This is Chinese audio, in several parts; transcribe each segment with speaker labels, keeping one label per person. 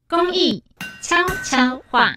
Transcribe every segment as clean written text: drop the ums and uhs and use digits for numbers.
Speaker 1: 公益悄悄话。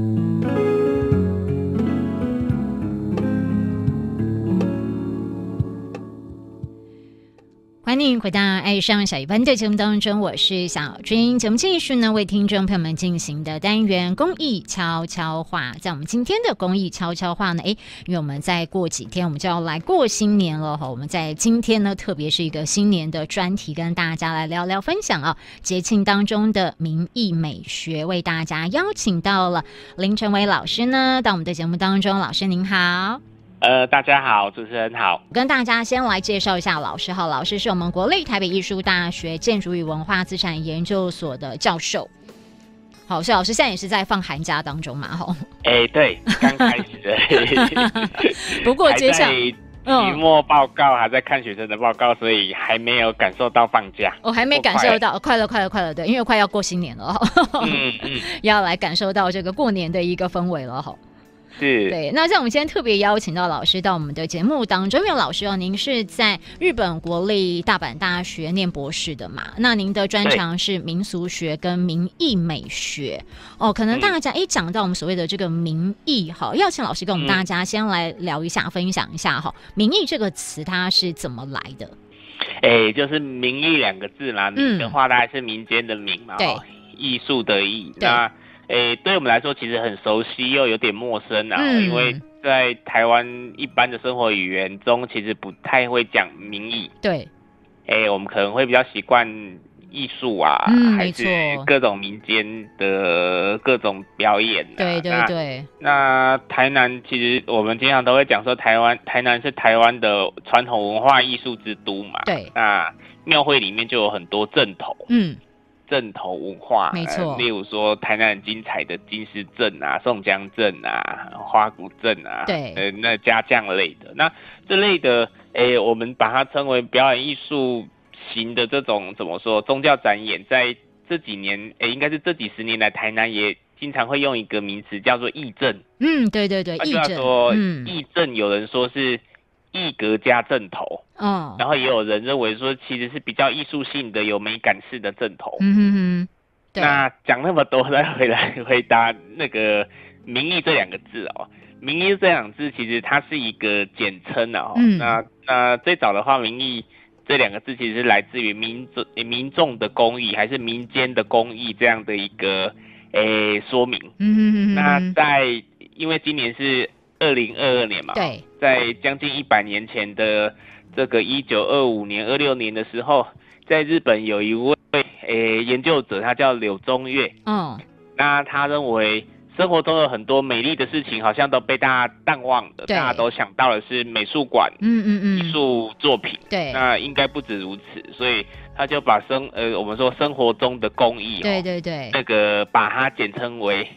Speaker 1: 欢迎回到爱上小一班的节目当中，我是小君。节目继续呢，为听众朋友们进行的单元公益悄悄话。在我们今天的公益悄悄话呢，因为我们再过几天我们就要来过新年了哈。我们在今天呢，特别是一个新年的专题，跟大家来聊聊分享啊，节庆当中的民艺美学，为大家邀请到了林成伟老师呢，到我们的节目当中。老师您好。
Speaker 2: 大家好，主持人好。
Speaker 1: 跟大家先来介绍一下老师哈，老师是我们国立台北艺术大学建筑与文化资产研究所的教授。好，所以老师现在也是在放寒假当中嘛，哈。
Speaker 2: 对，刚开始。
Speaker 1: 不过接下来
Speaker 2: 期末报告还在看学生的报告，所以还没有感受到放假。
Speaker 1: 我还没感受到，快了，对，因为快要过新年了，要来感受到这个过年的一个氛围了哈。
Speaker 2: 是，
Speaker 1: 对，那像我们今天特别邀请到老师到我们的节目当中，因为老师哦，您是在日本国立大阪大学念博士的嘛，那您的专长是民俗学跟民艺美学哦，可能大家讲到我们所谓的这个民艺，好，要请老师跟我们大家先来聊一下，分享一下哈，民艺这个词它是怎么来的？
Speaker 2: 就是民艺两个字啦，民的话大概是民间的民嘛，对，艺术的艺，那对我们来说其实很熟悉又有点陌生啊，因为在台湾一般的生活语言中其实不太会讲民艺。对，我们可能会比较习惯艺术啊，还是各种民间的各种表演啊。对。那台南其实我们经常都会讲说台南是台湾的传统文化艺术之都嘛。对。那庙会里面就有很多阵头。阵头文化，没错，例如说台南很精彩的金狮阵啊、宋江阵啊、花鼓阵啊，对，那家将类的，那这类的，我们把它称为表演艺术型的这种怎么说宗教展演，在这几年，应该是这几十年来，台南也经常会用一个名词叫做艺阵。对，艺阵，艺阵有人说是艺格加阵头，然后也有人认为说其实是比较艺术性的、有美感式的阵头。那讲那么多，再回来回答那个民艺这两个字哦。民艺这两个字其实它是一个简称啊。那最早的话，民艺这两个字其实是来自于民众的公益，还是民间的公益这样的一个说明。那因为今年是2022年嘛，对，在将近100年前的这个1925年、26年的时候，在日本有一位研究者，他叫柳宗悦。那他认为生活中有很多美丽的事情，好像都被大家淡忘了，大家都想到的是美术馆、艺术作品。对，那应该不止如此，所以他就把我们说生活中的公益，对，那个把它简称为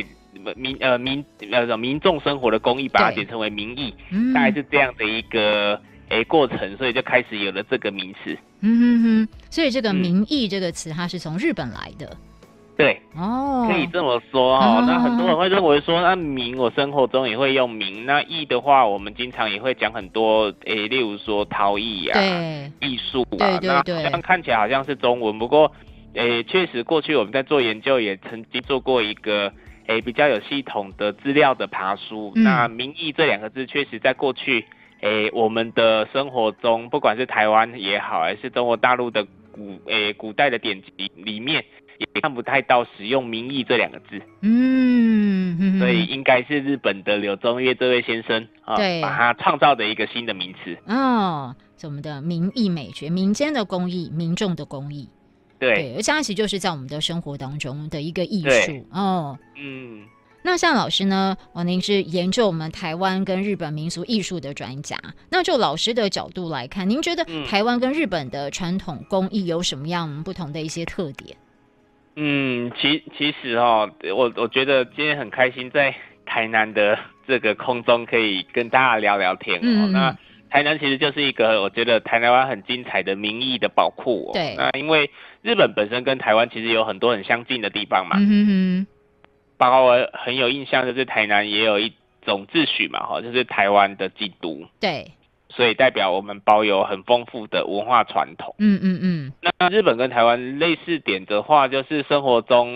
Speaker 2: 民众生活的公益，把它简称为民艺，大概是这样的一个过程，所以就开始有了这个名词。所以这个民艺这个词，它是从日本来的。对，可以这么说哦。那很多人会认为说，那民我生活中也会用民，那艺的话，我们经常也会讲很多，例如说陶艺啊、艺术啊，那这样看起来好像是中文，不过，确实过去我们在做研究也曾经做过一个。比较有系统的资料的爬梳，那民艺这两个字确实在过去，我们的生活中，不管是台湾也好，还是中国大陆的古代的典籍里面，也看不太到使用民艺这两个字。所以应该是日本的柳宗悦这位先生把他创造的一个新的名词。是我们的民艺美学，民间的公益，民众的公益。对，而且它其实就是在我们的生活当中的一个艺术那像老师呢，您是研究我们台湾跟日本民俗艺术的专家，那就老师的角度来看，您觉得台湾跟日本的传统工艺有什么样不同的一些特点？其实我觉得今天很开心在台南的这个空中可以跟大家聊聊天那台南其实就是一个我觉得台湾很精彩的民艺的宝库对，那因为日本本身跟台湾其实有很多很相近的地方嘛，包括我很有印象就是台南也有一种秩序嘛，就是台湾的基督，对，所以代表我们保有很丰富的文化传统。那日本跟台湾类似点的话，就是生活中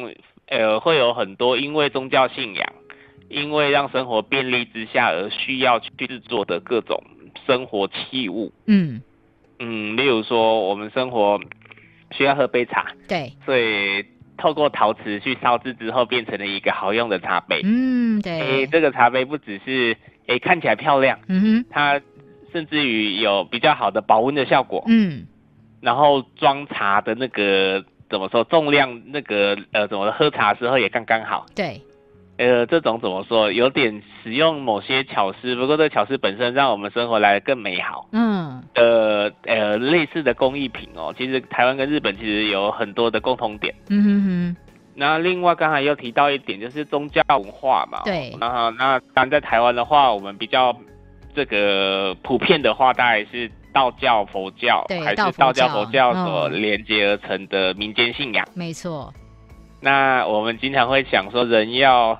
Speaker 2: 会有很多因为宗教信仰，因为让生活便利之下而需要去制作的各种生活器物。例如说我们生活需要喝杯茶，
Speaker 1: 对，
Speaker 2: 所以透过陶瓷去烧制之后，变成了一个好用的茶杯。
Speaker 1: 对，
Speaker 2: 这个茶杯不只是看起来漂亮，它甚至于有比较好的保温的效果。然后装茶的那个怎么说重量，那个怎么喝茶的时候也刚刚好。
Speaker 1: 对。
Speaker 2: 这种怎么说，有点使用某些巧思，不过这个巧思本身让我们生活来得更美好。类似的工艺品哦，其实台湾跟日本其实有很多的共同点。那另外刚才又提到一点，就是宗教文化嘛。
Speaker 1: 对。
Speaker 2: 那当然在台湾的话，我们比较这个普遍的话，大概是道教、佛教，还是道教、佛教所连接而成的民间信仰。
Speaker 1: 没错。
Speaker 2: 那我们经常会想说，人要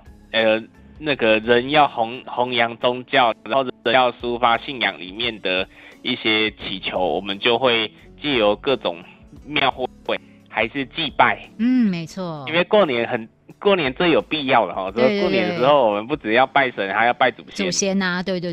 Speaker 2: 弘扬宗教，然后人要抒发信仰里面的一些祈求，我们就会藉由各种庙会还是祭拜。
Speaker 1: 没错。因
Speaker 2: 为过年最有必要了哈，所以过年的时候我们不只要拜神，还要拜祖先。
Speaker 1: 祖先啊，对。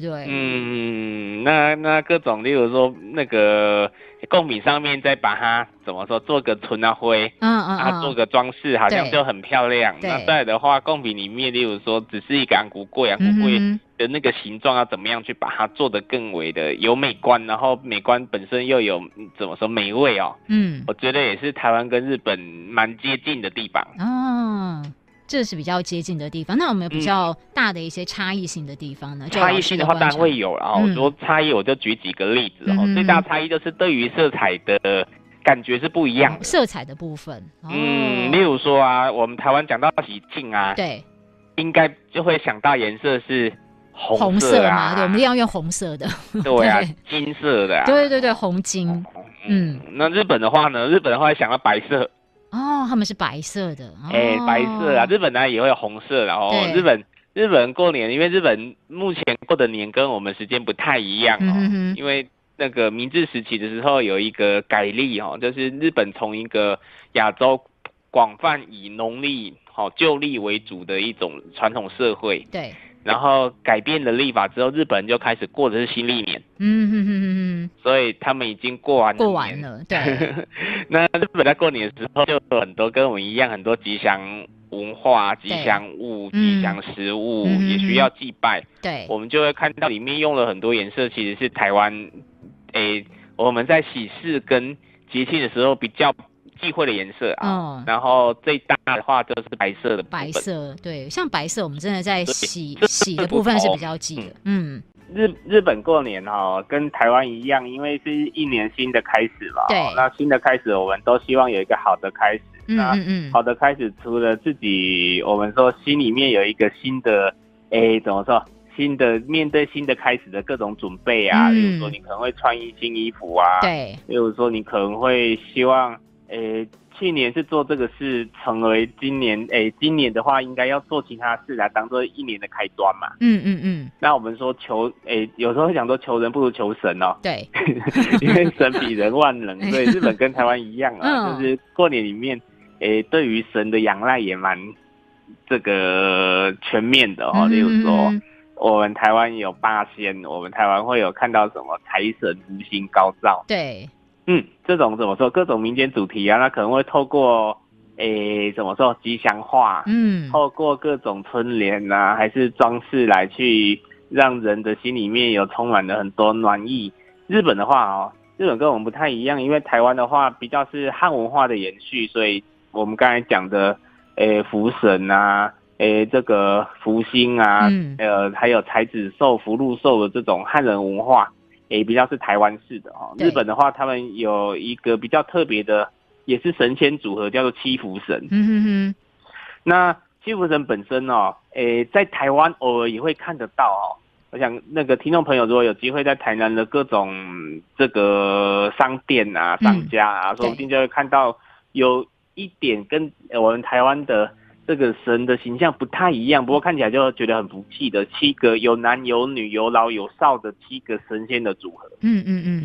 Speaker 2: 那各种，例如说那个贡品上面再把它怎么说做个春啊灰，做个装饰，好像就很漂亮。那再来的话，贡品里面，例如说只是一个安骨粿的那个形状要怎么样去把它做得更为的有美观，然后美观本身又有怎么说美味哦。我觉得也是台湾跟日本蛮接近的地方。
Speaker 1: 这是比较接近的地方。那有没有比较大的一些差异性的地方呢？
Speaker 2: 差异性的话当然会有，然后说差异我就举几个例子。最大差异就是对于色彩的感觉是不一样的。
Speaker 1: 色彩的部分。
Speaker 2: 例如说啊，我们台湾讲到喜庆啊，
Speaker 1: 对，
Speaker 2: 应该就会想到颜色是
Speaker 1: 红色嘛，对，我们一定要用红色的。
Speaker 2: 对啊，金色的。
Speaker 1: 对，红金。
Speaker 2: 那日本的话呢？日本的话想到白色。
Speaker 1: 他们是白色的。
Speaker 2: 白色啊，日本呢也会有红色，然后日本过年，因为日本目前过的年跟我们时间不太一样因为那个明治时期的时候有一个改历就是日本从一个亚洲广泛以农历旧历为主的一种传统社会。
Speaker 1: 对。
Speaker 2: 然后改变了历法之后，日本人就开始过的是新历年。所以他们已经过完
Speaker 1: 了。对。
Speaker 2: 那日本在过年的时候就有很多跟我们一样很多吉祥文化、吉祥物、吉祥食物，也需要祭拜。
Speaker 1: 对。
Speaker 2: 我们就会看到里面用了很多颜色，其实是台湾我们在喜事跟节庆的时候比较忌讳的颜色然后最大的话就是白色的部分。
Speaker 1: 白色，对，像白色我们真的在洗的部分是比较忌的。
Speaker 2: 日本过年跟台湾一样，因为是一年新的开始嘛。
Speaker 1: 对。
Speaker 2: 那新的开始，我们都希望有一个好的开始。好的开始，除了自己我们说心里面有一个新的怎么说？新的面对新的开始的各种准备啊，例如说你可能会穿新衣服啊。
Speaker 1: 对。
Speaker 2: 例如说你可能会希望去年是做这个事，成为今年的话应该要做其他事来当做一年的开端嘛。那我们说有时候会讲说求人不如求神哦。
Speaker 1: 对。
Speaker 2: 因为神比人万能，所以日本跟台湾一样就是过年里面对于神的仰赖也蛮这个全面的例如说我们台湾有八仙，我们台湾会有看到什么财神福星高照。
Speaker 1: 对。
Speaker 2: 这种怎么说各种民间主题啊，那可能会透过怎么说吉祥话，透过各种春联啊还是装饰来去让人的心里面有充满了很多暖意。日本的话日本跟我们不太一样，因为台湾的话比较是汉文化的延续，所以我们刚才讲的福神啊这个福星啊还有财子寿福禄寿的这种汉人文化比较是台湾式的日本的话他们有一个比较特别的也是神仙组合叫做七福神。那七福神本身在台湾偶尔也会看得到我想那个听众朋友如果有机会在台南的各种这个商店啊商家啊说不定就会看到有一点跟我们台湾的这个神的形象不太一样，不过看起来就觉得很福气的7个有男有女有老有少的7个神仙的组合。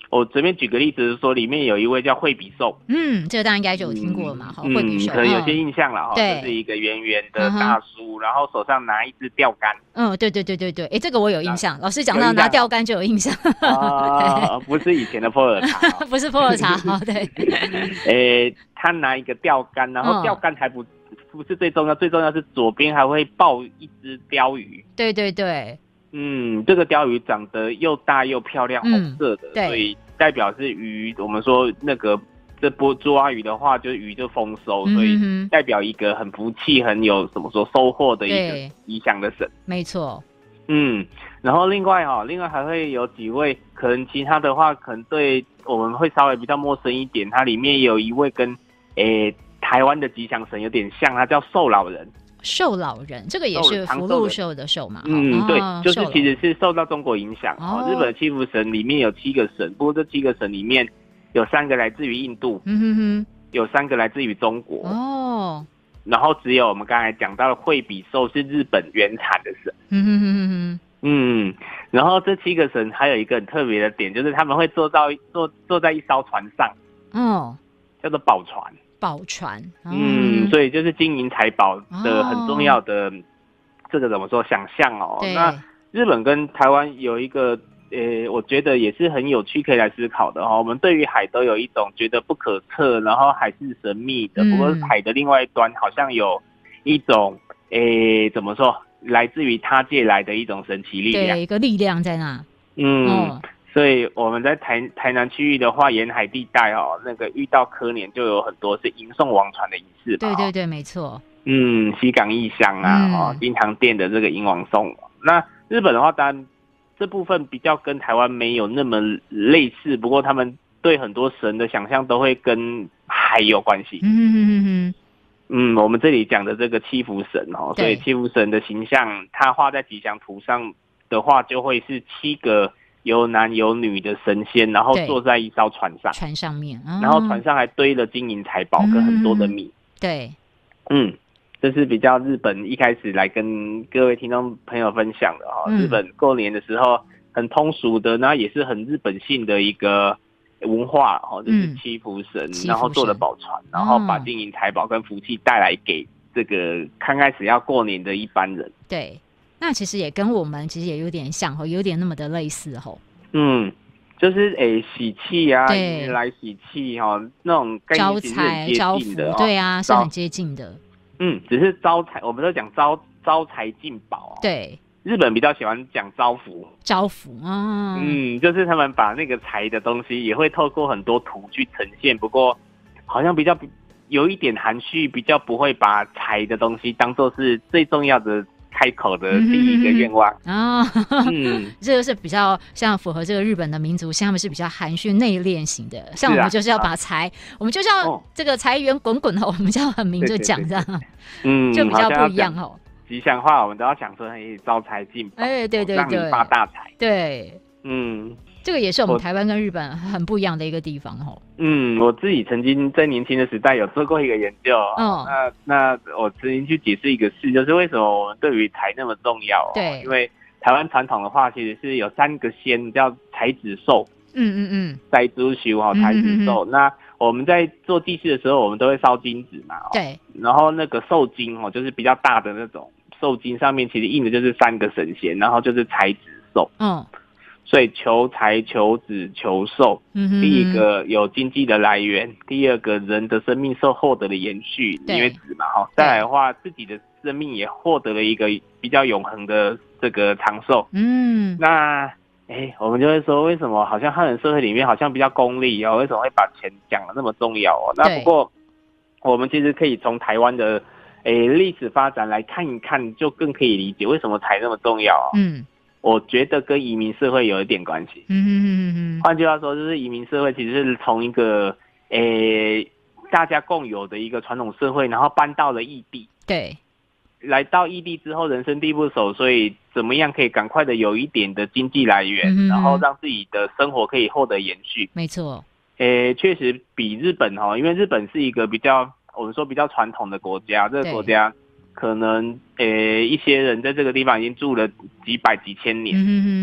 Speaker 2: 我随便举个例子，是说里面有一位叫惠比寿，
Speaker 1: 这个大家应该就有听过了嘛，惠比寿，
Speaker 2: 可能有些印象了哈，就是一个圆圆的大叔，然后手上拿一支钓竿。
Speaker 1: 对，这个我有印象，老师讲到拿钓竿就有印象。
Speaker 2: 不是以前的普洱茶，
Speaker 1: 不是普洱茶，
Speaker 2: 对。他拿一个钓竿，然后钓竿还不是最重要，最重要是左边还会抱一只鲷鱼。
Speaker 1: 对。
Speaker 2: 这个鲷鱼长得又大又漂亮，红色的，所以代表是鱼。我们说那个这波抓鱼的话，就鱼就丰收，所以代表一个很福气、很有怎么说收获的一个吉祥的神。
Speaker 1: 没错。
Speaker 2: 然后另外还会有几位，可能其他的话，可能对我们会稍微比较陌生一点。它里面有一位跟台湾的吉祥神有点像，他叫寿老人。
Speaker 1: 寿老人，这个也是福禄寿的寿嘛？
Speaker 2: 对，就是其实是受到中国影响。日本的七福神里面有7个神，不过这7个神里面有3个来自于印度，有3个来自于中国。然后只有我们刚才讲到的惠比寿是日本原产的神。然后这7个神还有一个很特别的点，就是他们会坐在一艘船上，叫做宝船。所以就是金银财宝的很重要的这个怎么说想象哦。那日本跟台湾有一个我觉得也是很有趣可以来思考的我们对于海都有一种觉得不可测，然后海是神秘的，不过海的另外一端好像有一种怎么说来自于他界来的一种神奇力量，
Speaker 1: 对，一个力量在那。
Speaker 2: 所以我们在台南区域的话，沿海地带那个遇到科年就有很多是迎送王船的仪式嘛。
Speaker 1: 对，没错。
Speaker 2: 西港义乡金堂殿的这个迎王送。那日本的话，当然这部分比较跟台湾没有那么类似，不过他们对很多神的想象都会跟海有关系。我们这里讲的这个七福神所以七福神的形象，它画在吉祥图上的话，就会是7个有男有女的神仙，然后坐在一艘船上
Speaker 1: 面，
Speaker 2: 然后船上还堆了金银财宝跟很多的米。
Speaker 1: 对，
Speaker 2: 这是比较日本一开始来跟各位听众朋友分享的日本过年的时候很通俗的，那也是很日本性的一个文化就是七福神，然后坐了宝船，然后把金银财宝跟福气带来给这个刚开始要过年的一般人。
Speaker 1: 对。那其实也跟我们其实也有点像有点那么的类似
Speaker 2: 就是喜气啊，迎来喜气那种概念其实很接近的。
Speaker 1: 对啊，是很接近的。
Speaker 2: 只是招财，我们都讲招财进宝。
Speaker 1: 对，
Speaker 2: 日本比较喜欢讲招福。就是他们把那个财的东西也会透过很多图去呈现，不过好像比较有一点含蓄，比较不会把财的东西当作是最重要的开口的第一个愿望。
Speaker 1: 这个是比较像符合这个日本的民族性，他们是比较含蓄内敛型的。像我们就是要把财，我们就是要这个财源滚滚我们就要很明就讲这样。就比较不一样
Speaker 2: 吉祥话我们都要讲说招财进宝，
Speaker 1: 对，
Speaker 2: 让你发大财。
Speaker 1: 对，这个也是我们台湾跟日本很不一样的一个地方
Speaker 2: 我自己曾经在年轻的时代有做过一个研究。那我曾经去解释一个事，就是为什么我们对于财那么重要。
Speaker 1: 对，
Speaker 2: 因为台湾传统的话，其实是有3个仙叫财子寿。财子寿财子寿。那我们在做祭祀的时候，我们都会烧金纸嘛。
Speaker 1: 对。
Speaker 2: 然后那个寿金就是比较大的那种寿金，上面其实印的就是3个神仙，然后就是财子寿。所以求财、求子、求寿。第一个有经济的来源，第二个人的生命受获得的延续，因为子嘛再来的话，自己的生命也获得了一个比较永恒的这个长寿。那我们就会说，为什么好像汉人社会里面好像比较功利为什么会把钱讲得那么重要那不过我们其实可以从台湾的历史发展来看一看，就更可以理解为什么财那么重要我觉得跟移民社会有一点关系。换句话说，就是移民社会其实是从一个大家共有的一个传统社会，然后搬到了异地。
Speaker 1: 对，
Speaker 2: 来到异地之后，人生地不熟，所以怎么样可以赶快的有一点的经济来源，然后让自己的生活可以获得延续。
Speaker 1: 没错。
Speaker 2: 确实比日本因为日本是一个比较我们说比较传统的国家，这个国家可能一些人在这个地方已经住了几百几千年，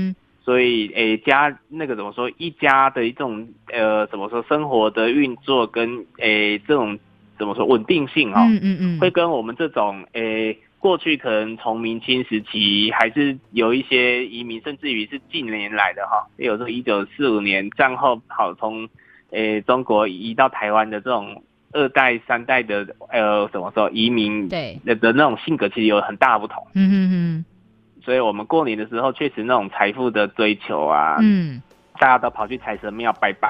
Speaker 2: 所以家那个怎么说，一家的一种怎么说生活的运作跟这种怎么说稳定性会跟我们这种过去可能从明清时期还是有一些移民，甚至于是近年来的有时候1945年战后从中国移到台湾的这种2代3代的怎么说移民的那种性格其实有很大的不同。所以我们过年的时候确实那种财富的追求啊，大家都跑去财神庙拜拜。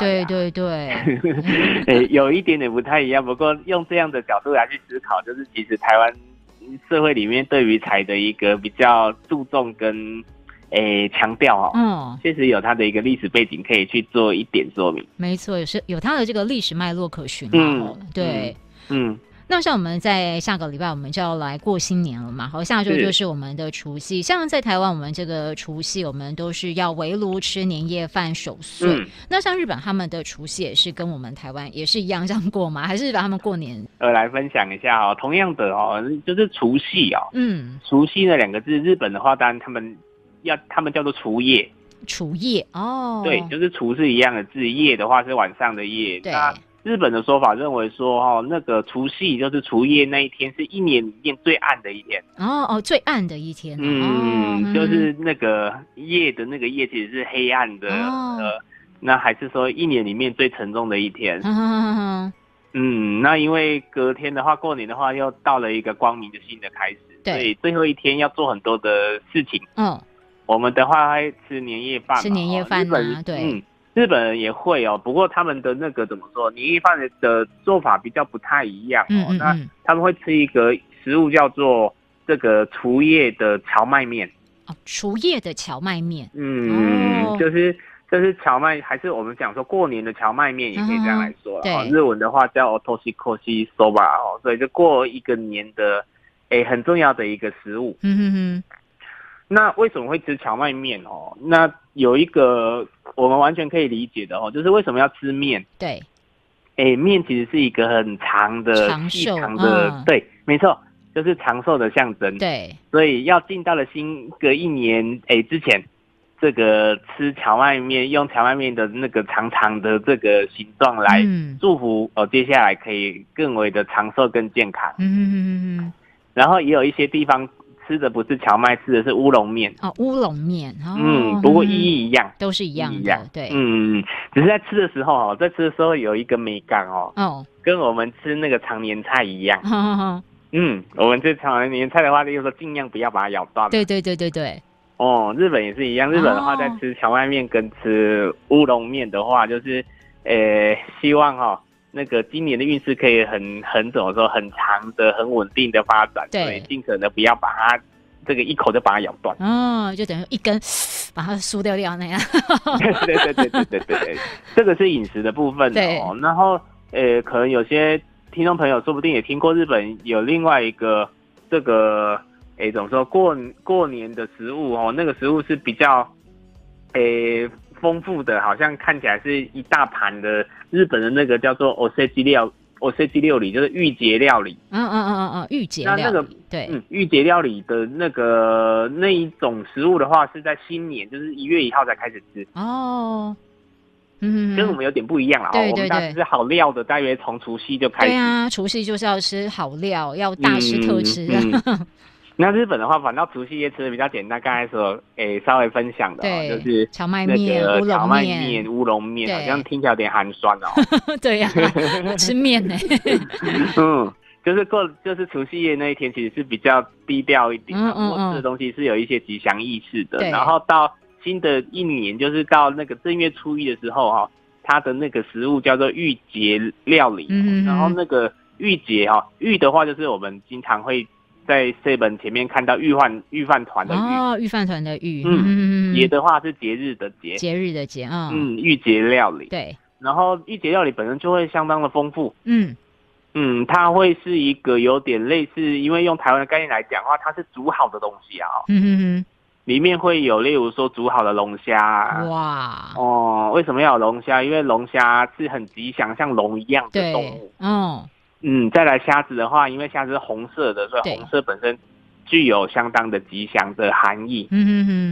Speaker 2: 对，有一点点不太一样。不过用这样的角度来去思考，就是其实台湾社会里面对于财的一个比较注重跟强调确实有它的一个历史背景可以去做一点说明。
Speaker 1: 没错，有它的这个历史脉络可循对。那像我们在下个礼拜我们就要来过新年了嘛，好，下周就是我们的除夕。像在台湾我们这个除夕我们都是要围炉吃年夜饭守岁。那像日本他们的除夕也是跟我们台湾也是一样这样过吗？还是日本他们过年
Speaker 2: 来分享一下同样的就是除夕除夕那2个字，日本的话当然他们叫做除夜。
Speaker 1: 除夜
Speaker 2: 对，就是除是一样的字，夜的话是晚上的夜。对，那日本的说法认为说那个除夕就是除夜那一天是一年里面最暗的一天。
Speaker 1: 最暗的一天。
Speaker 2: 就是那个夜的那个夜其实是黑暗的。那还是说一年里面最沉重的一天。那因为隔天的话，过年的话又到了一个光明的新的开始，所以最后一天要做很多的事情。我们的话会吃年夜饭，
Speaker 1: 吃年夜饭对。
Speaker 2: 日本人也会不过他们的那个怎么说，年夜饭的做法比较不太一样那他们会吃一个食物叫做这个除夜的荞麦面。
Speaker 1: 除夜的荞麦面。
Speaker 2: 就是荞麦，还是我们讲说过年的荞麦面也可以这样来说日文的话叫 otoshikoshi soba 所以就过一个年的很重要的一个食物。那为什么会吃荞麦面那有一个我们完全可以理解的就是为什么要吃面。
Speaker 1: 对，
Speaker 2: 面其实是一个很长的细长的对，没错，就是长寿的象征。
Speaker 1: 对，
Speaker 2: 所以要进到了新的一年之前，这个吃荞麦面，用荞麦面的那个长长的这个形状来祝福接下来可以更为的长寿跟健康。然后也有一些地方吃的不是荞麦，吃的是乌龙面。
Speaker 1: 乌龙面。
Speaker 2: 不过意义一样，
Speaker 1: 都是一样的。对。
Speaker 2: 只是在吃的时候有一个美感跟我们吃那个长年菜一样。我们吃长年菜的话，就是说尽量不要把它咬断。
Speaker 1: 对。
Speaker 2: 日本也是一样。日本的话，在吃荞麦面跟吃乌龙面的话，就是希望那个今年的运势可以很怎么说，很长的、很稳定的发展。对，所以尽可能不要把它这个一口就把它咬断。
Speaker 1: 就等于一根把它输掉那样。
Speaker 2: 对，这个是饮食的部分然后可能有些听众朋友说不定也听过日本有另外一个这个怎么说过年的食物那个食物是比较丰富的，好像看起来是一大盘的日本的那个叫做 oseji 料理，就是御节料理。
Speaker 1: 御节料理。那个对，
Speaker 2: 御节料理的那一种食物的话，是在新年，就是1月1号才开始吃。跟我们有点不一样啦。
Speaker 1: 对，
Speaker 2: 我们大吃好料的，大约从除夕就开始。
Speaker 1: 对啊，除夕就是要吃好料，要大吃特吃。
Speaker 2: 那日本的话，反倒除夕夜吃的比较简单，刚才说稍微分享的就是
Speaker 1: 荞麦面、
Speaker 2: 乌龙面，好像听起来有点寒酸
Speaker 1: 对呀，吃面呢。
Speaker 2: 就是除夕夜那一天，其实是比较低调一点，我吃的东西是有一些吉祥意识的。然后到新的一年，就是到那个正月初1的时候它的那个食物叫做御节料理。然后那个御节御的话，就是我们经常会在 7 前面看到御饭团的御。
Speaker 1: 御饭团的御。
Speaker 2: 节的话是节日的节。
Speaker 1: 节日的节。
Speaker 2: 御节料理。
Speaker 1: 对。
Speaker 2: 然后御节料理本身就会相当的丰富。它会是一个有点类似，因为用台湾的概念来讲的话，它是煮好的东西里面会有例如说煮好的龙虾。哇。为什么要有龙虾？因为龙虾是很吉祥，像龙一样的动物。再来虾子的话，因为虾子是红色的，所以红色本身具有相当的吉祥的含义。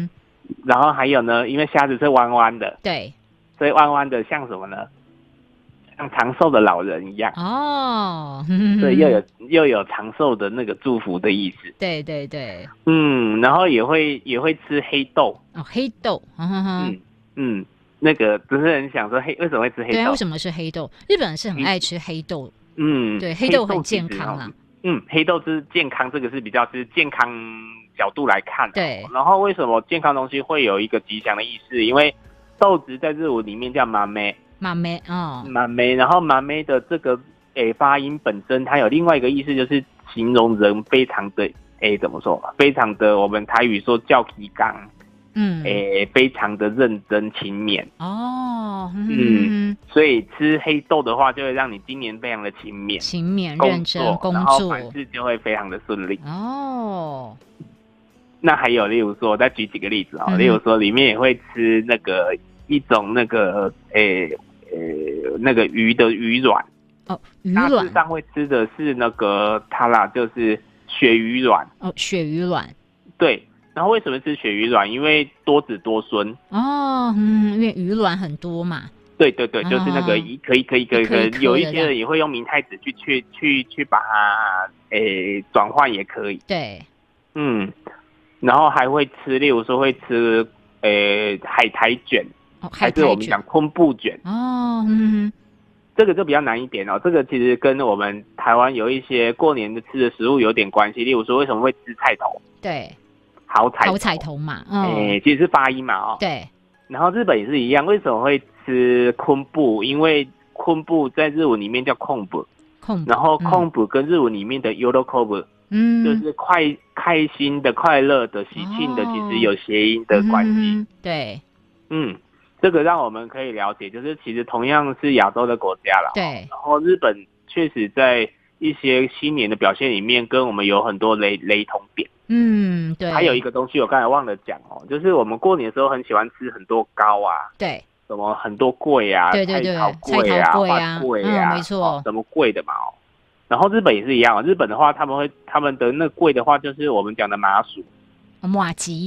Speaker 2: 然后还有呢，因为虾子是弯弯的，
Speaker 1: 对，
Speaker 2: 所以弯弯的像什么呢？像长寿的老人一样
Speaker 1: 哦，
Speaker 2: 所以又有长寿的那个祝福的意思。
Speaker 1: 对对对，
Speaker 2: 然后也会吃黑豆
Speaker 1: 哦，黑豆，
Speaker 2: 那个主持人想说为什么会吃黑豆？
Speaker 1: 对啊，为什么是黑豆？日本人是很爱吃黑豆，对，黑
Speaker 2: 豆
Speaker 1: 很健康啦。
Speaker 2: 黑豆是健康，这个是比较是健康角度来看。
Speaker 1: 对，
Speaker 2: 然后为什么健康东西会有一个吉祥的意思？因为豆子在日文里面叫麻梅，然后麻梅的这个发音本身，它有另外一个意思，就是形容人非常的怎么说？非常的我们台语说叫皮刚，非常的认真勤勉哦，所以吃黑豆的话，就会让你今年非常的勤勉、
Speaker 1: 认真工作，
Speaker 2: 然后凡事就会非常的顺利哦。那还有例如说，再举几个例子例如说里面也会吃那个一种那个那个鱼的鱼卵
Speaker 1: 哦，鱼卵大
Speaker 2: 致上会吃的是那个它啦，就是鳕鱼卵
Speaker 1: 哦，鳕鱼卵
Speaker 2: 对。然后为什么吃鳕鱼卵？因为多子多孙
Speaker 1: 哦，因为鱼卵很多嘛。
Speaker 2: 对，就是那个可以，有一些人也会用明太子去把它转换也可以。
Speaker 1: 对，
Speaker 2: 然后还会吃，例如说会吃海苔卷，还是我们讲昆布卷哦，这个就比较难一点这个其实跟我们台湾有一些过年的吃的食物有点关系。例如说为什么会吃菜头？
Speaker 1: 对。
Speaker 2: 好
Speaker 1: 彩头嘛，
Speaker 2: 其实是发音嘛
Speaker 1: 对。
Speaker 2: 然后日本也是一样，为什么会吃昆布？因为昆布在日文里面叫空布，然后空布跟日文里面的 yorokobu，就是开心的、快乐的、喜庆的，其实有谐音的关系。
Speaker 1: 对，
Speaker 2: 这个让我们可以了解，就是其实同样是亚洲的国家啦，
Speaker 1: 对。
Speaker 2: 然后日本确实在一些新年的表现里面，跟我们有很多雷同点。
Speaker 1: 对。
Speaker 2: 还有一个东西我刚才忘了讲就是我们过年的时候很喜欢吃很多糕啊，
Speaker 1: 对，
Speaker 2: 什么很多桂啊，
Speaker 1: 对，
Speaker 2: 菜头桂啊，花桂啊，
Speaker 1: 没错，
Speaker 2: 什么桂的嘛然后日本也是一样日本的话他们的那桂的话就是我们讲的麻薯，
Speaker 1: 麻糬，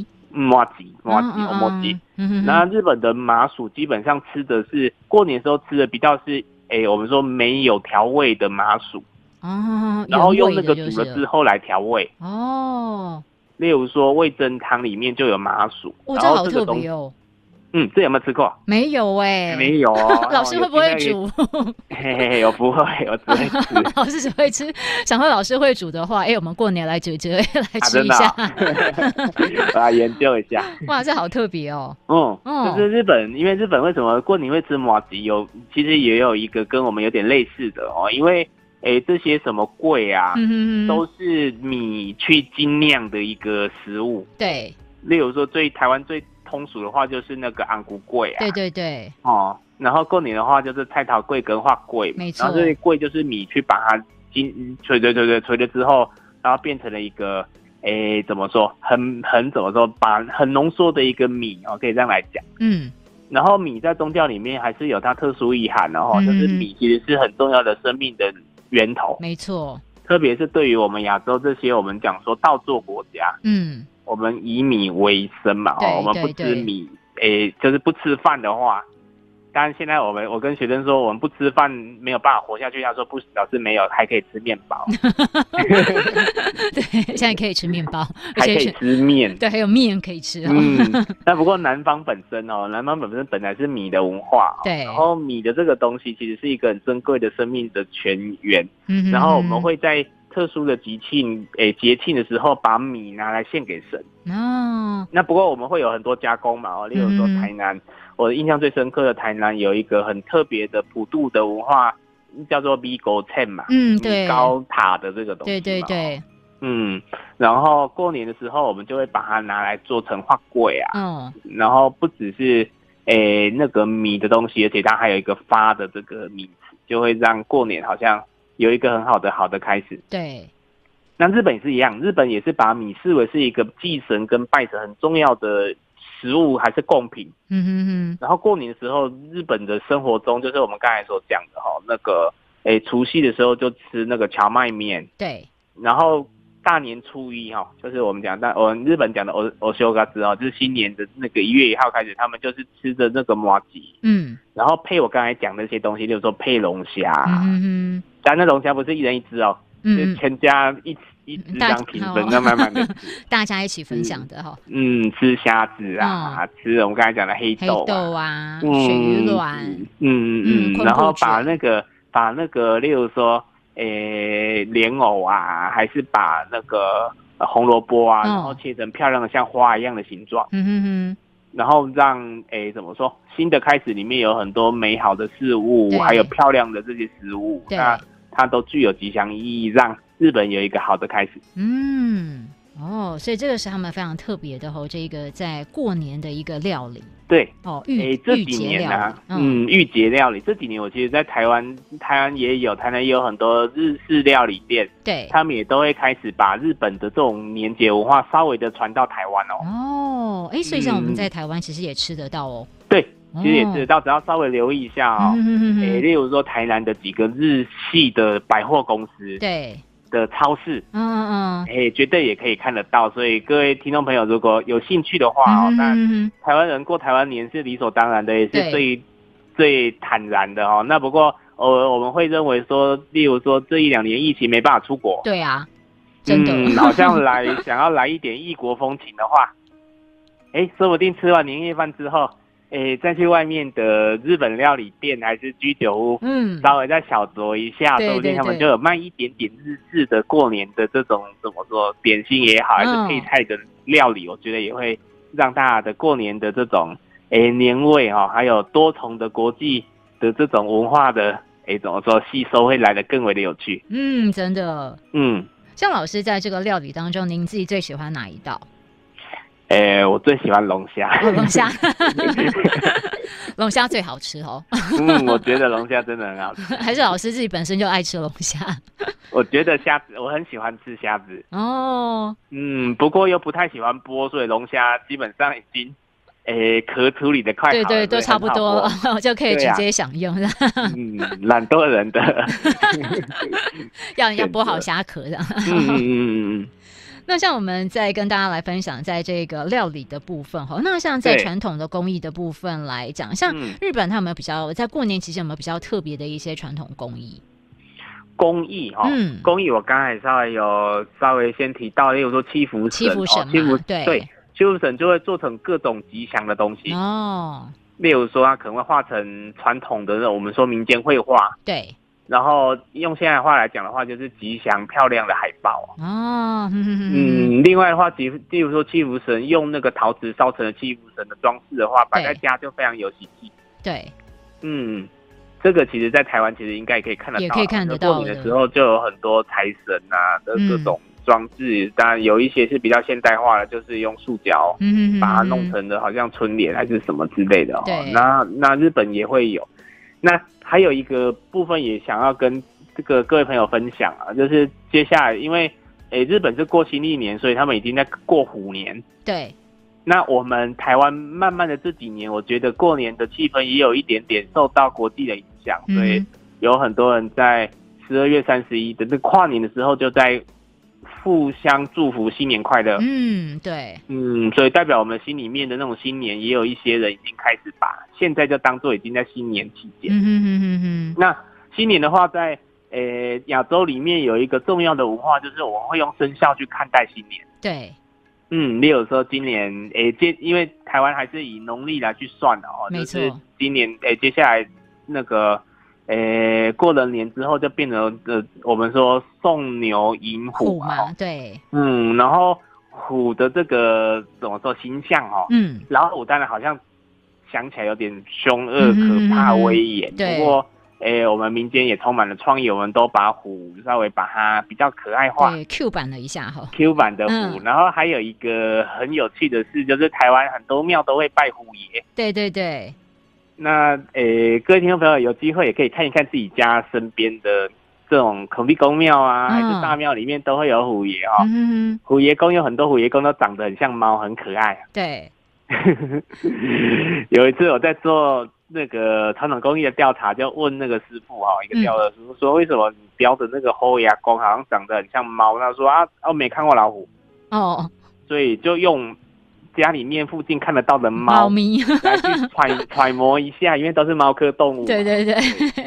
Speaker 2: 那日本的麻薯基本上吃的是过年的时候吃的比较是我们说没有调味的麻薯然后用那个煮了之后来调味例如说味噌汤里面就有麻薯
Speaker 1: 这好特别
Speaker 2: 这有没有吃过？
Speaker 1: 没有
Speaker 2: 没有
Speaker 1: 老师会不会煮？
Speaker 2: 我不会，我只会吃。
Speaker 1: 老师只会吃，想说老师会煮的话，我们过年来煮来吃一下，
Speaker 2: 我来研究一下。
Speaker 1: 哇，这好特别
Speaker 2: 就是日本，因为日本为什么过年会吃麻糬？其实也有一个跟我们有点类似的因为这些什么桂啊，都是米去精酿的一个食物。
Speaker 1: 对，
Speaker 2: 例如说台湾最通俗的话就是那个安菇桂啊，
Speaker 1: 对
Speaker 2: 然后过年的话就是菜头桂跟花桂，
Speaker 1: 没错，
Speaker 2: 然后这些桂就是米去把它捶了之后，然后变成了一个怎么说很怎么说把很浓缩的一个米可以这样来讲。然后米在宗教里面还是有它特殊意涵就是米其实是很重要的生命的源头，
Speaker 1: 没错，
Speaker 2: 特别是对于我们亚洲这些我们讲说稻作国家，我们以米为生嘛，我们不吃米，就是不吃饭的话，当然现在我跟学生说我们不吃饭没有办法活下去，他说不，老师没有，还可以吃面包。
Speaker 1: 对，现在可以吃面包，
Speaker 2: 还可以吃面，
Speaker 1: 对，还有面可以吃
Speaker 2: 但不过南方本身本来是米的文化，
Speaker 1: 对，
Speaker 2: 然后米的这个东西其实是一个很珍贵的生命的泉源，然后我们会在特殊的节庆的时候把米拿来献给神那不过我们会有很多加工嘛例如说台南，我印象最深刻的台南有一个很特别的普渡的文化叫做米糕秤嘛
Speaker 1: 对，
Speaker 2: 米糕塔的这个东西
Speaker 1: 对
Speaker 2: 然后过年的时候我们就会把它拿来做成花粿然后不只是那个米的东西，而且它还有一个发的这个米词，就会让过年好像有一个很好的开始。
Speaker 1: 对，
Speaker 2: 那日本也是一样，日本也是把米视为是一个祭神跟拜神很重要的食物，还是贡品。然后过年的时候，日本的生活中就是我们刚才所讲的那个除夕的时候就吃那个荞麦面。
Speaker 1: 对，
Speaker 2: 然后大年初一就是我们日本讲的お正月就是新年的那个1月1号开始，他们就是吃着那个麻糬，然后配我刚才讲的那些东西，例如说配龙虾，但那龙虾不是一人一只是全家一只这样平分，那慢慢的
Speaker 1: 大家一起分享的
Speaker 2: 吃虾子啊，吃我们刚才讲的黑豆
Speaker 1: 啊，鳕鱼卵，
Speaker 2: 然后把那个，例如说，莲藕啊，还是把那个红萝卜啊，然后切成漂亮的像花一样的形状，然后让怎么说，新的开始里面有很多美好的事物，还有漂亮的这些食物，那它都具有吉祥意义，让日本有一个好的开始。
Speaker 1: 所以这个是他们非常特别的这个在过年的一个料理。
Speaker 2: 对
Speaker 1: 这
Speaker 2: 几年御节料理这几年，我其实在台湾也有，台南也有很多日式料理店，
Speaker 1: 对，
Speaker 2: 他们也都会开始把日本的这种年节文化稍微的传到台湾
Speaker 1: 所以像我们在台湾其实也吃得到
Speaker 2: 对，其实也吃得到，只要稍微留意一下例如说台南的几个日系的百货公司，
Speaker 1: 对
Speaker 2: 的超市，绝对也可以看得到。所以各位听众朋友，如果有兴趣的话那台湾人过台湾年是理所当然的，也是最坦然的那不过我们会认为说，例如说这1-2年疫情没办法出国，
Speaker 1: 对啊，真的
Speaker 2: 好像想要来一点异国风情的话，说不定吃完年夜饭之后，再去外面的日本料理店还是居酒屋，稍微再小酌一下，说不定他们就有卖一点点日式的过年的这种怎么说点心也好，还是配菜的料理，我觉得也会让大家的过年的这种年味还有多重的国际的这种文化的怎么说吸收会来得更为的有趣。
Speaker 1: 真的。像老师在这个料理当中，您自己最喜欢哪一道？
Speaker 2: 我最喜欢龙虾。
Speaker 1: 龙虾，龙虾最好吃
Speaker 2: 我觉得龙虾真的很好吃。
Speaker 1: 还是老师自己本身就爱吃龙虾？
Speaker 2: 我觉得虾子，我很喜欢吃虾子。不过又不太喜欢剥，所以龙虾基本上已经壳处理的快好了，
Speaker 1: 对，都差不多了，就可以直接享用。
Speaker 2: 懒惰人的
Speaker 1: 要剥好虾壳的。那像我们在跟大家来分享，在这个料理的部分那像在传统的工艺的部分来讲，像日本他有没有比较在过年期间有没有比较特别的一些传统工艺？
Speaker 2: 工艺工艺我刚才稍微先提到，例如说七福神对，七福神就会做成各种吉祥的东西例如说它可能会画成传统的我们说民间绘画，
Speaker 1: 对，
Speaker 2: 然后用现在的话来讲的话，就是吉祥漂亮的海报另外的话，例如说七福神用那个陶瓷烧成的七福神的装饰的话，摆在家就非常有喜气。
Speaker 1: 对，
Speaker 2: 这个其实在台湾其实应该也可以看得到，
Speaker 1: 也可以看得到。
Speaker 2: 过年的时候就有很多财神的各种装置，当然有一些是比较现代化的，就是用塑胶把它弄成的好像春联还是什么之类的那日本也会有。那还有一个部分也想要跟这个各位朋友分享就是接下来因为日本是过新历年，所以他们已经在过虎年。
Speaker 1: 对。
Speaker 2: 那我们台湾慢慢的这几年，我觉得过年的气氛也有一点点受到国际的影响，所以有很多人在12月31的这跨年的时候就在互相祝福新年快乐。
Speaker 1: 对。
Speaker 2: 所以代表我们心里面的那种新年，也有一些人已经开始把现在就当作已经在新年期间。那新年的话，在亚洲里面有一个重要的文化，就是我们会用生肖去看待新年。
Speaker 1: 对。
Speaker 2: 例如说今年因为台湾还是以农历来去算的
Speaker 1: 没错。
Speaker 2: 就是今年接下来那个过了年之后就变成我们说送牛迎虎
Speaker 1: 嘛，对。
Speaker 2: 然后虎的这个怎么说形象老虎当然好像想起来有点凶恶可怕威严，不过我们民间也充满了创意，我们都把虎稍微把它比较可爱化，
Speaker 1: 对 Q 版了一下
Speaker 2: Q 版的虎。然后还有一个很有趣的事，就是台湾很多庙都会拜虎爷。
Speaker 1: 对对对。
Speaker 2: 那各位听众朋友有机会也可以看一看自己家身边的这种孔壁公庙还是大庙里面都会有虎爷虎爷公有很多虎爷公都长得很像猫，很可爱。
Speaker 1: 对。
Speaker 2: 有一次我在做那个传统工艺的调查，就问那个师傅一个雕的师傅说，为什么你雕的那个后牙弓好像长得很像猫？他说我没看过老虎哦，所以就用家里面附近看得到的猫
Speaker 1: 咪
Speaker 2: 来去揣摩一下，因为都是猫科动物。
Speaker 1: 对对对。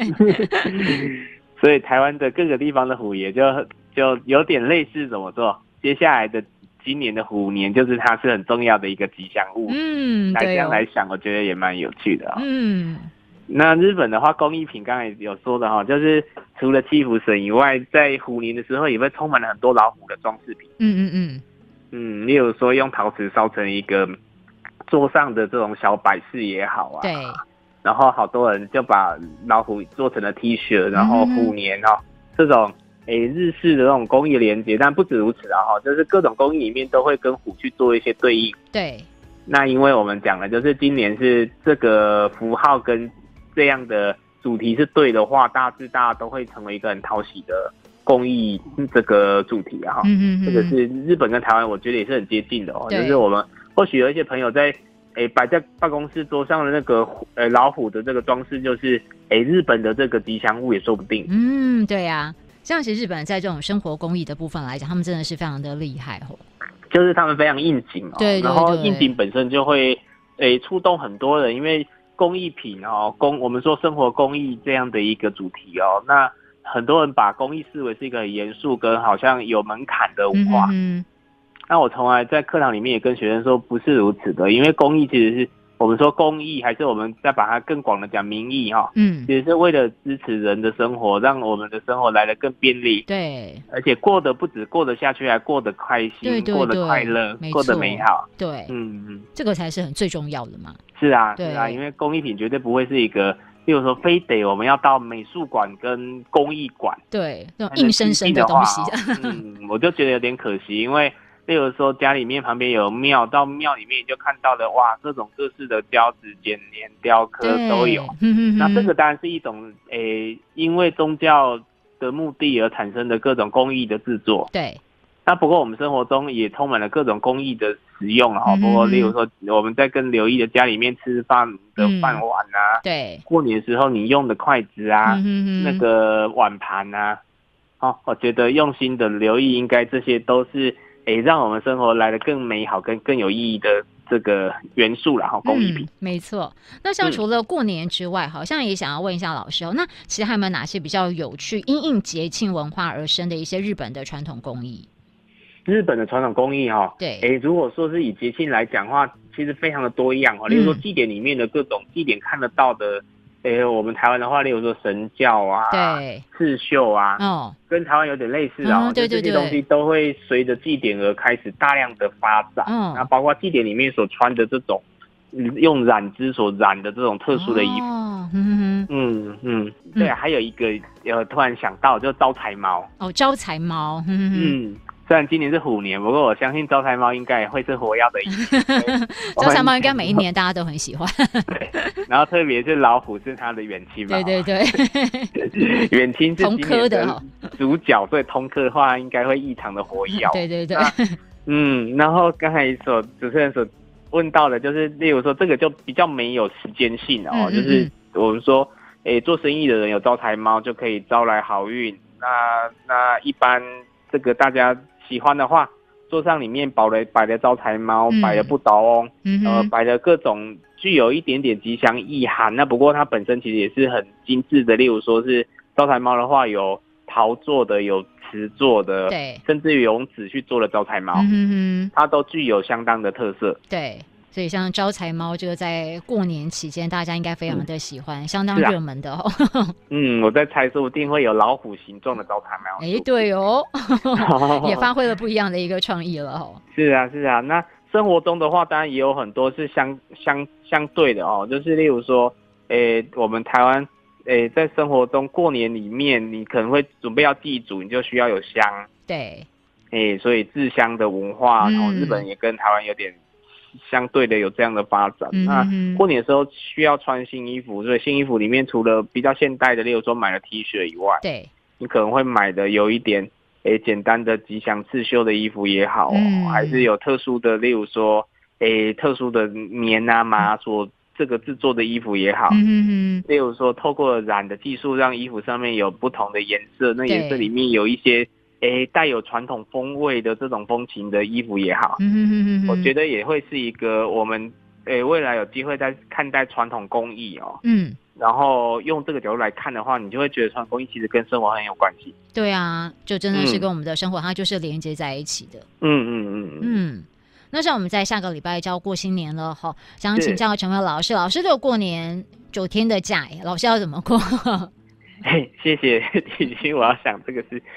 Speaker 2: 所以台湾的各个地方的虎爷就有点类似怎么做？接下来的今年的虎年，就是它是很重要的一个吉祥物。来这样来想，我觉得也蛮有趣的那日本的话，工艺品刚才有说的就是除了祈福神以外，在虎年的时候也会充满了很多老虎的装饰品。例如说用陶瓷烧成一个桌上的这种小摆饰也好对。然后好多人就把老虎做成了 T 恤，然后虎年这种日式的这种工艺连接，但不止如此就是各种工艺里面都会跟虎去做一些对应。对。那因为我们讲了，就是今年是这个符号跟这样的主题是对的话，大家都会成为一个很讨喜的工艺这个主题这个是日本跟台湾，我觉得也是很接近的就是我们或许有一些朋友在摆在办公室桌上的那个老虎的这个装饰，就是日本的这个吉祥物也说不定。对啊，像其实日本在这种生活工艺的部分来讲，他们真的是非常的厉害就是他们非常应景对，然后应景本身就会触动很多人，因为工艺品我们说生活工艺这样的一个主题那很多人把工艺视为是一个很严肃跟好像有门槛的文化。那我从来在课堂里面也跟学生说，不是如此的，因为工艺其实是我们说工艺，还是我们再把它更广的讲民意其实是为了支持人的生活，让我们的生活来得更便利。对，而且过得不止过得下去，还过得开心，过得快乐，过得美好。对，这个才是很最重要的嘛。是啊，是啊，因为工艺品绝对不会是一个，例如说非得我们要到美术馆跟工艺馆，对，那种硬生生的东西。我就觉得有点可惜，因为例如说家里面旁边有庙，到庙里面你就看到了各种各式的胶纸、剪黏、雕刻都有。那这个当然是一种因为宗教的目的而产生的各种工艺的制作。对。那不过我们生活中也充满了各种工艺的使用不过例如说我们在跟刘毅的家里面吃饭的饭碗对，过年的时候你用的筷子那个碗盘我觉得用心的留意，应该这些都是让我们生活来得更美好、更有意义的这个元素啦工艺品。没错。那像除了过年之外，好像也想要问一下老师那其实还有没有哪些比较有趣、因应节庆文化而生的一些日本的传统工艺？日本的传统工艺对，如果说是以节庆来讲的话，其实非常的多样例如说祭典里面的各种祭典看得到的。我们台湾的话，例如说神教对，刺绣跟台湾有点类似对，这些东西都会随着祭典而开始大量的发展。那包括祭典里面所穿的这种用染织所染的这种特殊的衣服。对，还有一个突然想到，就招财猫。招财猫。虽然今年是虎年，不过我相信招财猫应该也会是活跃的一年。招财猫应该每一年大家都很喜欢。对，然后特别是老虎是它的远亲嘛。对对对，远亲是今年的主角，所以同科的话应该会异常的活跃。对对对。然后刚才主持人所问到的，就是例如说这个就比较没有时间性就是我们说，做生意的人有招财猫就可以招来好运。那一般这个大家喜欢的话，桌上里面摆的招财猫，摆的不倒翁，摆的各种具有一点点吉祥意涵。那不过它本身其实也是很精致的，例如说是招财猫的话，有陶做的，有瓷做的，对，甚至于用纸去做的招财猫，它都具有相当的特色。对。所以像招财猫这个在过年期间大家应该非常的喜欢，相当热门的我在猜说不定会有老虎形状的招财猫。对也发挥了不一样的一个创意了是啊是啊。那生活中的话当然也有很多是相对的就是例如说我们台湾在生活中过年里面你可能会准备要祭祖，你就需要有香。对。所以制香的文化日本也跟台湾有点相对的有这样的发展。那过年的时候需要穿新衣服，所以新衣服里面除了比较现代的，例如说买了 T 恤以外，对，你可能会买的有一点简单的吉祥刺绣的衣服也好还是有特殊的，例如说特殊的棉麻所这个制作的衣服也好，例如说透过染的技术让衣服上面有不同的颜色，那颜色里面有一些带有传统风味的这种风情的衣服也好，我觉得也会是一个我们未来有机会在看待传统工艺然后用这个角度来看的话，你就会觉得传统工艺其实跟生活很有关系。
Speaker 1: 对啊，就真的是跟我们的生活它就是连接在一起的。那像我们在下个礼拜就要过新年了哈，想请教陈伟老师，老师的过年9天的假，老师要怎么过？
Speaker 2: 谢谢提醒，我要想这个是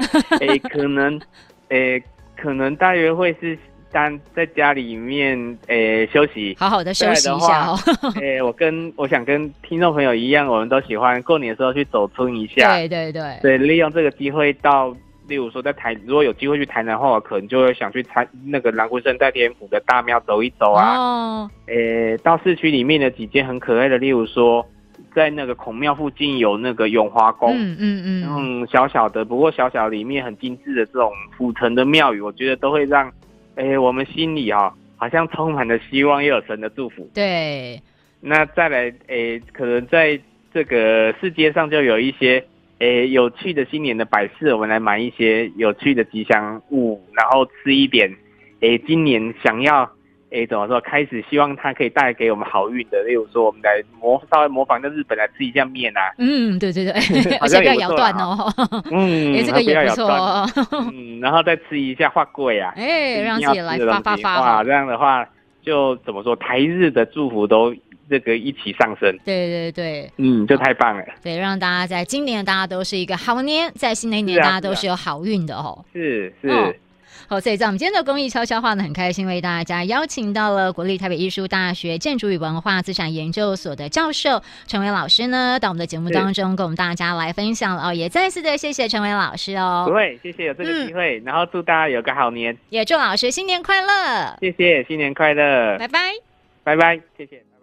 Speaker 2: 可能大约会是在家里面休息，
Speaker 1: 好好的休息一下哦。
Speaker 2: 我想跟听众朋友一样，我们都喜欢过年的时候去走村一下。对，利用这个机会到，例如说如果有机会去台南的话，我可能就会想去那个南鯤鯓代天府的大庙走一走啊。到市区里面的几间很可爱的，例如说在那个孔庙附近有那个永华宫，小小的，不过小小里面很精致的这种府城的庙宇，我觉得都会让我们心里好像充满了希望，又有神的祝福。
Speaker 1: 对，
Speaker 2: 那再来可能在这个世界上就有一些有趣的新年的摆饰，我们来买一些有趣的吉祥物，然后吃一点今年想要怎么说，开始希望它可以带给我们好运的，例如说我们来稍微模仿在日本来吃一下面啊。
Speaker 1: 对，而且不要咬断哦。这个也不错哦。
Speaker 2: 然后再吃一下花桂啊，
Speaker 1: 让自己来发
Speaker 2: 哇，这样的话就怎么说，台日的祝福都这个一起上升。
Speaker 1: 对，
Speaker 2: 就太棒了。
Speaker 1: 对，让大家在今年大家都是一个好年，在新的一年大家都是有好运的哦。
Speaker 2: 是。
Speaker 1: 好，所以在我们今天的公益悄悄话呢，很开心为大家邀请到了国立台北艺术大学建筑与文化资产研究所的教授陈伟老师呢，到我们的节目当中跟我们大家来分享了也再次的谢谢陈伟老师哦。
Speaker 2: 对，谢谢有这个机会，然后祝大家有个好年，
Speaker 1: 也祝老师新年快乐。
Speaker 2: 谢谢，新年快乐，
Speaker 1: 拜拜，
Speaker 2: 拜拜，谢谢。